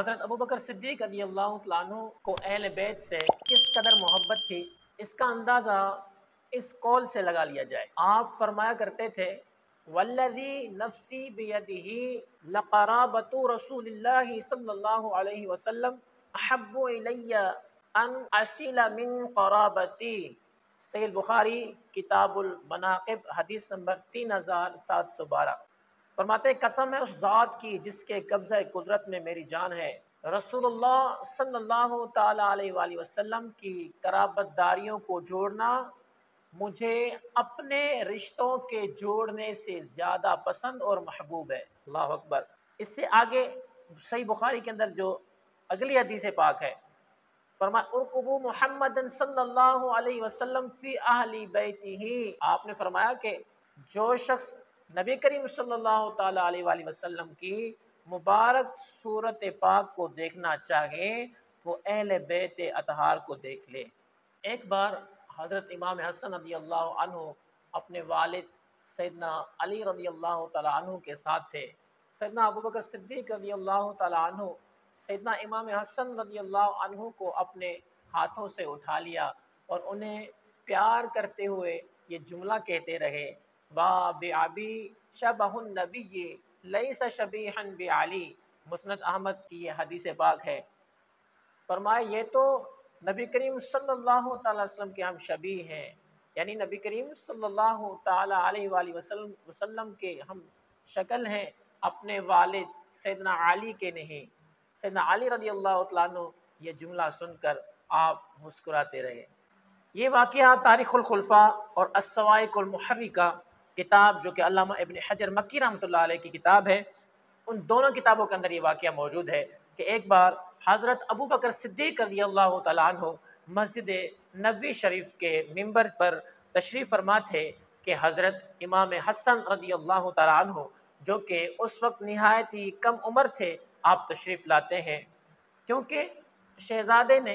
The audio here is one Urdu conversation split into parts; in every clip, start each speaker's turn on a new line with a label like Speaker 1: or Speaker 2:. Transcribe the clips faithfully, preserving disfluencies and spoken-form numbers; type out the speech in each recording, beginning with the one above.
Speaker 1: حضرت ابوبکر صدیق رضی اللہ تعالیٰ عنہ کو اہل بیت سے کس قدر محبت تھی، اس کا اندازہ اس قول سے لگا لیا جائے۔ آپ فرمایا کرتے تھے والذی نفسی بیدہ لقرابۃ رسول اللہ صلی اللہ علیہ وسلم احب الی ان اصل من قرابتی۔ صحیح بخاری کتاب المناقب حدیث نمبر تین ہزار سات سو بارہ۔ فرماتے قسم ہے اس ذات کی جس کے قبضہ قدرت میں میری جان ہے، رسول اللہ صلی اللہ تعالیٰ علیہ وآلہ وسلم کی قرابت داریوں کو جوڑنا مجھے اپنے رشتوں کے جوڑنے سے زیادہ پسند اور محبوب ہے۔ اللہ اکبر۔ اس سے آگے صحیح بخاری کے اندر جو اگلی حدیث پاک ہے، فرمایا ارقبوا محمد صلی اللہ علیہ وسلم فی اہل بیتہ۔ آپ نے فرمایا کہ جو شخص نبی کریم صلی اللہ تعالیٰ علیہ وآلہ وسلم کی مبارک صورت پاک کو دیکھنا چاہے تو اہل بیت اطہار کو دیکھ لے۔ ایک بار حضرت امام حسن رضی اللہ عنہ اپنے والد سیدنا علی رضی اللہ تعالیٰ عنہ کے ساتھ تھے۔ سیدنا ابوبکر صدیق رضی اللہ تعالیٰ عنہ سیدنا امام حسن رضی اللہ عنہ کو اپنے ہاتھوں سے اٹھا لیا اور انہیں پیار کرتے ہوئے یہ جملہ کہتے رہے وا بِعَبِی شبہ النبی لیس شبیحا بعلی۔ مسند احمد کی یہ حدیث پاک ہے۔ فرمایا یہ تو نبی کریم صلی اللہ تعالیٰ علیہ وسلم کے ہم شبیہ ہیں، یعنی نبی کریم صلی اللہ تعالیٰ علیہ وآلہ وسلم وسلم کے ہم شکل ہیں، اپنے والد سیدنا علی کے نہیں۔ سیدنا علی رضی اللہ تعالیٰ عنہ یہ جملہ سن کر آپ مسکراتے رہے۔ یہ واقعہ تاریخ الخلفاء اور الصواعق المحرکہ کتاب جو کہ علامہ ابن حجر مکی رحمۃ اللہ علیہ کی کتاب ہے، ان دونوں کتابوں کے اندر یہ واقعہ موجود ہے کہ ایک بار حضرت ابوبکر صدیق رضی اللہ تعالیٰ عنہ مسجد نبوی شریف کے ممبر پر تشریف فرما تھے کہ حضرت امام حسن رضی اللہ تعالیٰ عنہ جو کہ اس وقت نہایت ہی کم عمر تھے، آپ تشریف لاتے ہیں کیونکہ شہزادے نے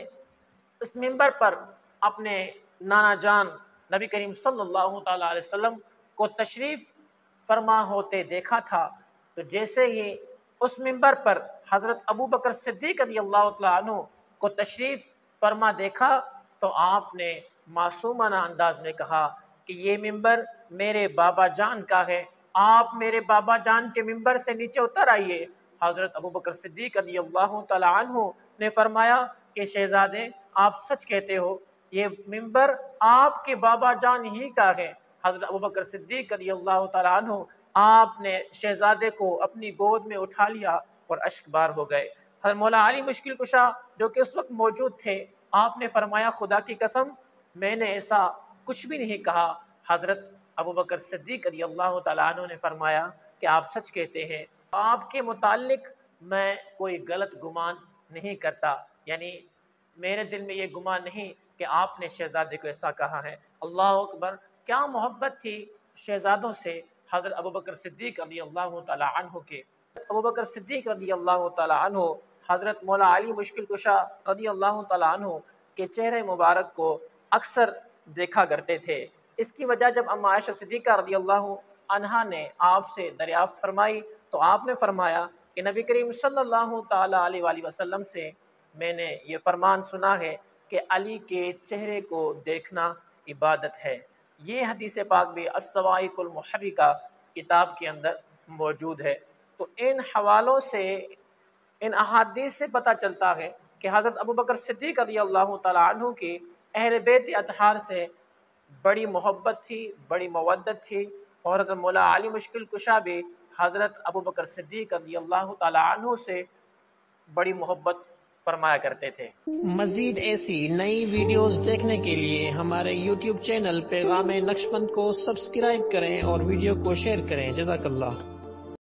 Speaker 1: اس ممبر پر اپنے نانا جان نبی کریم صلی اللہ تعالیٰ علیہ وسلم کو تشریف فرما ہوتے دیکھا تھا، تو جیسے ہی اس ممبر پر حضرت ابوبکر صدیق رضی اللہ تعالیٰ عنہ کو تشریف فرما دیکھا تو آپ نے معصومانہ انداز میں کہا کہ یہ ممبر میرے بابا جان کا ہے، آپ میرے بابا جان کے ممبر سے نیچے اتر آئیے۔ حضرت ابوبکر صدیق رضی اللہ تعالیٰ عنہ نے فرمایا کہ شہزادے آپ سچ کہتے ہو، یہ ممبر آپ کے بابا جان ہی کا ہے۔ حضرت ابوبکر صدیق رضی اللہ تعالیٰ عنہ آپ نے شہزادے کو اپنی گود میں اٹھا لیا اور اشک بار ہو گئے۔ حضرت مولا علی مشکل کشا جو کہ اس وقت موجود تھے، آپ نے فرمایا خدا کی قسم میں نے ایسا کچھ بھی نہیں کہا۔ حضرت ابوبکر صدیق رضی اللہ تعالیٰ عنہ نے فرمایا کہ آپ سچ کہتے ہیں، آپ کے متعلق میں کوئی غلط گمان نہیں کرتا، یعنی میرے دل میں یہ گمان نہیں کہ آپ نے شہزادے کو ایسا کہا ہے۔ اللہ اکبر، کیا محبت تھی شہزادوں سے حضرت ابوبکر صدیق رضی اللہ تعالیٰ عنہ کے۔ ابوبکر صدیق رضی اللہ تعالیٰ عنہ حضرت مولا علی مشکل کشا رضی اللہ تعالیٰ عنہ کے چہرے مبارک کو اکثر دیکھا کرتے تھے۔ اس کی وجہ جب اما عائشہ صدیقہ رضی اللہ عنہا نے آپ سے دریافت فرمائی تو آپ نے فرمایا کہ نبی کریم صلی اللہ تعالیٰ علیہ وآلہ وسلم سے میں نے یہ فرمان سنا ہے کہ علی کے چہرے کو دیکھنا عبادت ہے۔ یہ حدیث پاک بھی الصواعق المحرکہ کتاب کے اندر موجود ہے۔ تو ان حوالوں سے، ان احادیث سے پتہ چلتا ہے کہ حضرت ابوبکر صدیق رضی اللہ تعالیٰ عنہ کی اہل بیت اطہار سے بڑی محبت تھی، بڑی مودت تھی، اور حضرت مولا علی مشکل کشا بھی حضرت ابوبکر صدیق رضی اللہ تعالیٰ عنہ سے بڑی محبت فرمایا کرتے تھے۔
Speaker 2: مزید ایسی نئی ویڈیوز دیکھنے کے لیے ہمارے یوٹیوب چینل پیغام نقشبند کو سبسکرائب کریں اور ویڈیو کو شیئر کریں۔ جزاک اللہ۔